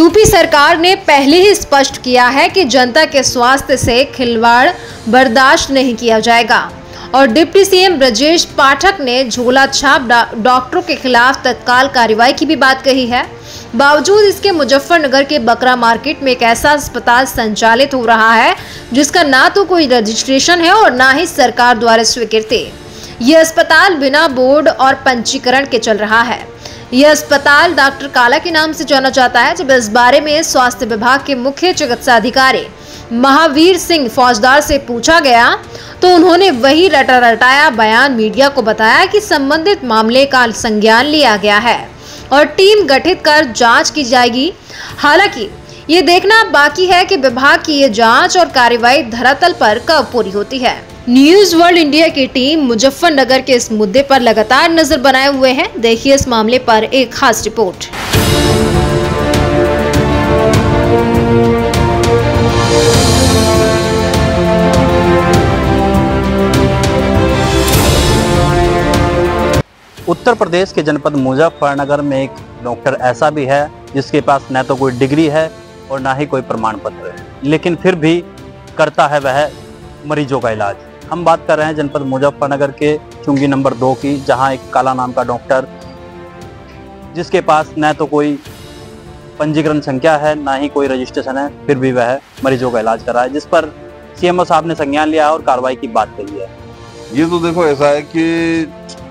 UP सरकार ने पहले ही स्पष्ट किया है कि जनता के स्वास्थ्य से खिलवाड़ बर्दाश्त नहीं किया जाएगा और डिप्टी सीएम ब्रजेश पाठक ने झोला छाप डॉक्टरों के खिलाफ तत्काल कार्रवाई की भी बात कही है। बावजूद इसके मुजफ्फरनगर के बकरा मार्केट में एक ऐसा अस्पताल संचालित हो रहा है जिसका ना तो कोई रजिस्ट्रेशन है और ना ही सरकार द्वारा स्वीकृति। यह अस्पताल बिना बोर्ड और पंजीकरण के चल रहा है। यह अस्पताल डॉक्टर काला के नाम से जाना जाता है। जब इस बारे में स्वास्थ्य विभाग के मुख्य चिकित्सा अधिकारी महावीर सिंह फौजदार से पूछा गया तो उन्होंने वही रटाया बयान मीडिया को बताया कि संबंधित मामले का संज्ञान लिया गया है और टीम गठित कर जांच की जाएगी। हालांकि ये देखना बाकी है कि विभाग की ये जांच और कार्रवाई धरातल पर कब पूरी होती है। न्यूज वर्ल्ड इंडिया की टीम मुजफ्फरनगर के इस मुद्दे पर लगातार नजर बनाए हुए है। देखिए इस मामले पर एक खास रिपोर्ट। उत्तर प्रदेश के जनपद मुजफ्फरनगर में एक डॉक्टर ऐसा भी है जिसके पास न तो कोई डिग्री है और ना ही कोई प्रमाण पत्र है, लेकिन फिर भी करता है वह मरीजों का इलाज। हम बात कर रहे हैं जनपद मुजफ्फरनगर के चुंगी नंबर 2 की, जहां एक काला नाम का डॉक्टर जिसके पास न तो कोई पंजीकरण संख्या है ना ही कोई रजिस्ट्रेशन है, फिर भी वह मरीजों का इलाज कर रहा है, जिस पर सीएमओ साहब ने संज्ञान लिया और कार्रवाई की बात कही है। ये तो देखो ऐसा है कि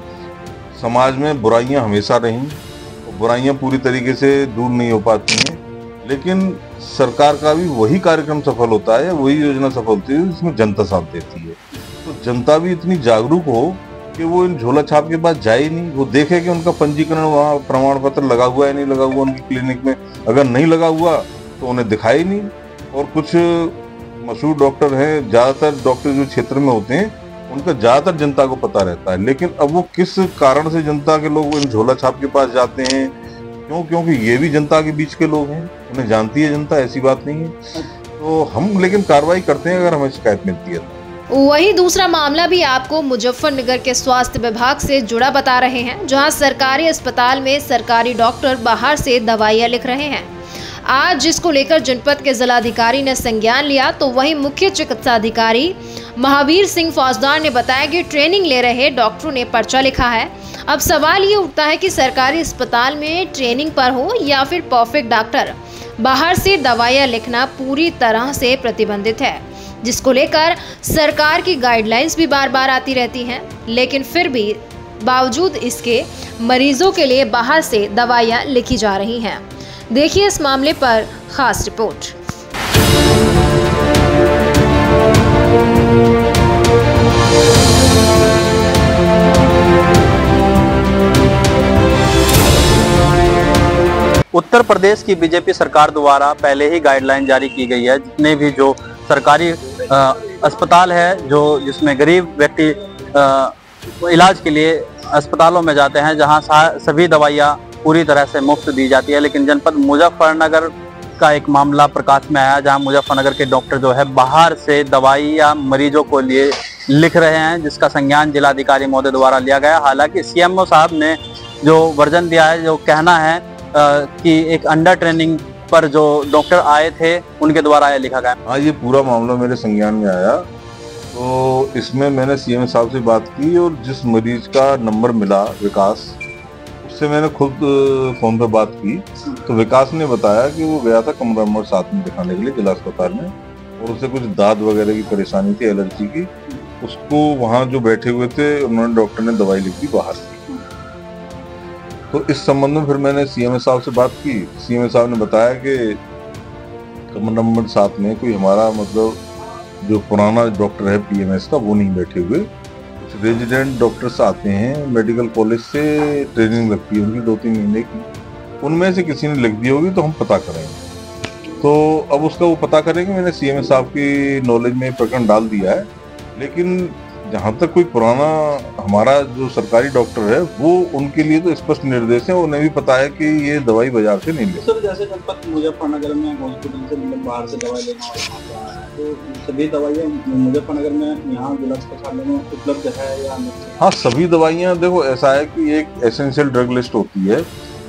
समाज में बुराइयां हमेशा रहीं और बुराइयां पूरी तरीके से दूर नहीं हो पाती हैं, लेकिन सरकार का भी वही कार्यक्रम सफल होता है, वही योजना सफल होती है जिसमें जनता साथ देती है। तो जनता भी इतनी जागरूक हो कि वो इन झोला छाप के पास जाए नहीं, वो देखे कि उनका पंजीकरण वहाँ प्रमाण पत्र लगा हुआ है नहीं लगा हुआ उनकी क्लिनिक में। अगर नहीं लगा हुआ तो उन्हें दिखाई नहीं। और कुछ मशहूर डॉक्टर हैं, ज़्यादातर डॉक्टर जो क्षेत्र में होते हैं उनका ज़्यादातर जनता को पता रहता है, लेकिन अब वो किस कारण से जनता के लोग इन झोला छाप के पास जाते हैं, क्योंकि ये भी जनता के बीच के लोग हैं, उन्हें जानती है जनता, ऐसी बात नहीं है। तो हम लेकिन कार्रवाई करते हैं अगर हमें शिकायत मिलती है। वहीं दूसरा मामला भी आपको मुजफ्फरनगर के स्वास्थ्य विभाग से जुड़ा बता रहे हैं, जहां सरकारी अस्पताल में सरकारी डॉक्टर बाहर से दवाइयां लिख रहे हैं। आज जिसको लेकर जनपद के जिलाधिकारी ने संज्ञान लिया तो वहीं मुख्य चिकित्सा अधिकारी महावीर सिंह फौजदार ने बताया कि ट्रेनिंग ले रहे डॉक्टरों ने पर्चा लिखा है। अब सवाल ये उठता है कि सरकारी अस्पताल में ट्रेनिंग पर हो या फिर परफेक्ट डॉक्टर, बाहर से दवाइयां लिखना पूरी तरह से प्रतिबंधित है, जिसको लेकर सरकार की गाइडलाइंस भी बार बार आती रहती हैं, लेकिन फिर भी बावजूद इसके मरीजों के लिए बाहर से दवाइयां लिखी जा रही हैं। देखिए इस मामले पर खास रिपोर्ट। उत्तर प्रदेश की बीजेपी सरकार द्वारा पहले ही गाइडलाइन जारी की गई है। जितने भी जो सरकारी अस्पताल है जिसमें गरीब व्यक्ति इलाज के लिए अस्पतालों में जाते हैं, जहां सभी दवाइयां पूरी तरह से मुफ्त दी जाती है, लेकिन जनपद मुजफ्फरनगर का एक मामला प्रकाश में आया जहां मुजफ्फरनगर के डॉक्टर जो है बाहर से दवाइयां मरीजों को लिए लिख रहे हैं, जिसका संज्ञान जिलाधिकारी महोदय द्वारा लिया गया। हालांकि सीएमओ साहब ने जो वर्जन दिया है, जो कहना है कि एक अंडर ट्रेनिंग पर जो डॉक्टर आए थे उनके द्वारा यह लिखा गया। हाँ, ये पूरा मामला मेरे संज्ञान में आया, तो इसमें मैंने सीएम साहब से बात की और जिस मरीज का नंबर मिला विकास, उससे मैंने खुद फोन पे बात की। तो विकास ने बताया कि वो गया था कमरा नंबर 7 में दिखाने के लिए जिला अस्पताल में, और उसे कुछ दाद वगैरह की परेशानी थी, एलर्जी की। उसको वहाँ जो बैठे हुए थे उन्होंने, डॉक्टर ने दवाई लिख दी बाहर से। तो इस संबंध में फिर मैंने सीएम साहब से बात की। सीएम साहब ने बताया कि कमरा नंबर 7 में कोई हमारा मतलब जो पुराना डॉक्टर है पीएमएस का, वो नहीं बैठे हुए, कुछ रेजिडेंट डॉक्टर्स आते हैं मेडिकल कॉलेज से, ट्रेनिंग लगती है उनकी 2-3 महीने की, उनमें से किसी ने लिख दी होगी, तो हम पता करेंगे। तो अब उसका वो पता करेंगे। मैंने सीएम साहब की नॉलेज में प्रकरण डाल दिया है, लेकिन जहाँ तक कोई पुराना हमारा जो सरकारी डॉक्टर है, वो उनके लिए तो स्पष्ट निर्देश है, उन्हें भी पता है कि ये दवाई बाजार से नहीं ले। सर, जैसे जनपद मुजफ्फरनगर में हॉस्पिटल से मतलब बाहर से दवाई लेना है, तो सभी दवाइयाँ मुजफ्फरनगर में यहाँ जिला अस्पताल में उपलब्ध है या नहीं? हाँ, सभी दवाइयाँ देखो ऐसा है कि एक एसेंशियल ड्रग लिस्ट होती है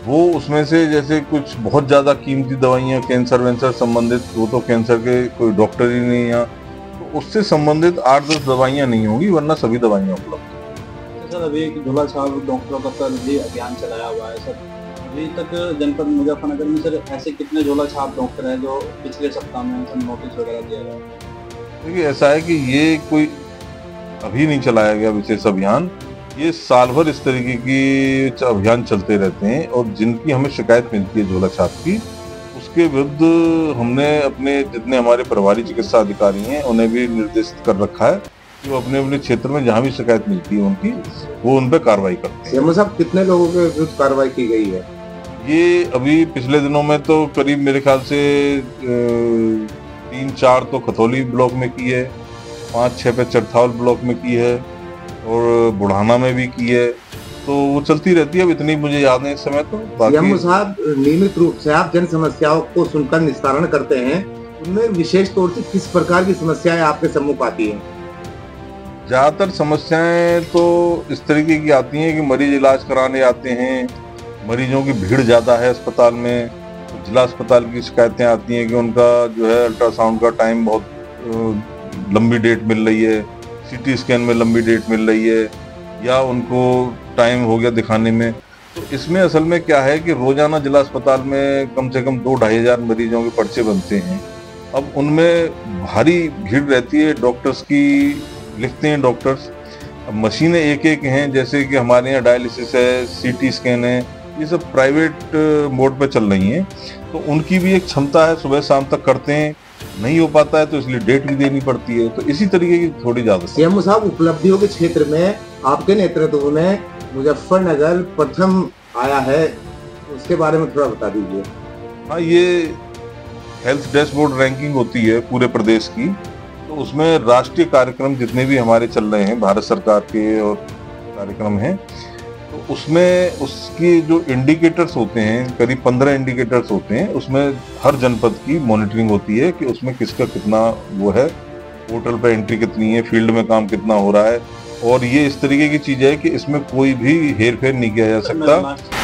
वो उसमें से जैसे कुछ बहुत ज़्यादा कीमती दवाइयाँ कैंसर वैंसर संबंधित, वो तो कैंसर के कोई डॉक्टर ही नहीं यहाँ, तो उससे संबंधित 8-10 दवाइयाँ नहीं होंगी, वरना सभी दवाइयाँ उपलब्ध हैं। सर अभी एक झोला छाप डॉक्टरों का सर भी अभियान चलाया हुआ है सर, अभी तक जनपद मुजफ्फरनगर में सर ऐसे कितने झोला छाप डॉक्टर हैं जो पिछले सप्ताह में सर नोटिस वगैरह दिया गया? देखिए ऐसा है कि ये कोई अभी नहीं चलाया गया विशेष अभियान, ये साल भर इस तरीके की अभियान चलते रहते हैं, और जिनकी हमें शिकायत मिलती है झोला छाप की, उसके विरुद्ध हमने अपने जितने हमारे प्रभारी चिकित्सा अधिकारी हैं उन्हें भी निर्देशित कर रखा है कि वो अपने अपने क्षेत्र में जहाँ भी शिकायत मिलती है उनकी, वो उन पर कार्रवाई करते हैं। सीएम साहब कितने लोगों के विरुद्ध कार्रवाई की गई है? ये अभी पिछले दिनों में तो करीब मेरे ख्याल से 3-4 तो खतौली ब्लॉक में की है, 5-6 पे चरथावल ब्लॉक में की है, और बुढ़ाना में भी की है, तो वो चलती रहती है। अब इतनी मुझे याद नहीं इस समय, तो सीएम साहब नियमित रूप से आप जन समस्याओं को सुनकर निस्तारण करते हैं, उनमें विशेष तौर से किस प्रकार की समस्याएं आपके सम्मुख आती हैं? ज्यादातर समस्याएं तो इस तरीके की आती हैं कि मरीज इलाज कराने आते हैं, मरीजों की भीड़ ज़्यादा है अस्पताल में, तो जिला अस्पताल की शिकायतें आती हैं कि उनका जो है अल्ट्रासाउंड का टाइम बहुत लंबी डेट मिल रही है, सीटी स्कैन में लंबी डेट मिल रही है, या उनको टाइम हो गया दिखाने में। तो इसमें असल में क्या है कि रोजाना जिला अस्पताल में कम से कम 2-2.5 हज़ार मरीजों के पर्चे बनते हैं। अब उनमें भारी भीड़ रहती है, डॉक्टर्स की लिखते हैं डॉक्टर्स, अब मशीनें एक हैं, जैसे कि हमारे यहाँ डायलिसिस है, सीटी स्कैन है, ये सब प्राइवेट मोड पे चल रही हैं, तो उनकी भी एक क्षमता है, सुबह शाम तक करते हैं, नहीं हो पाता है तो इसलिए डेट भी देनी पड़ती है, तो इसी तरीके की थोड़ी ज्यादा। सीएम साहब उपलब्धियों के क्षेत्र में आपके नेतृत्व में मुजफ्फरनगर प्रथम आया है, उसके बारे में थोड़ा बता दीजिए। हाँ, ये हेल्थ डैशबोर्ड रैंकिंग होती है पूरे प्रदेश की, तो उसमें राष्ट्रीय कार्यक्रम जितने भी हमारे चल रहे हैं, भारत सरकार के और कार्यक्रम हैं, तो उसमें उसकी जो इंडिकेटर्स होते हैं, करीब 15 इंडिकेटर्स होते हैं, उसमें हर जनपद की मॉनिटरिंग होती है कि उसमें किसका कितना वो है, पोर्टल पर एंट्री कितनी है, फील्ड में काम कितना हो रहा है, और ये इस तरीके की चीज़ है कि इसमें कोई भी हेर फेर नहीं किया जा सकता।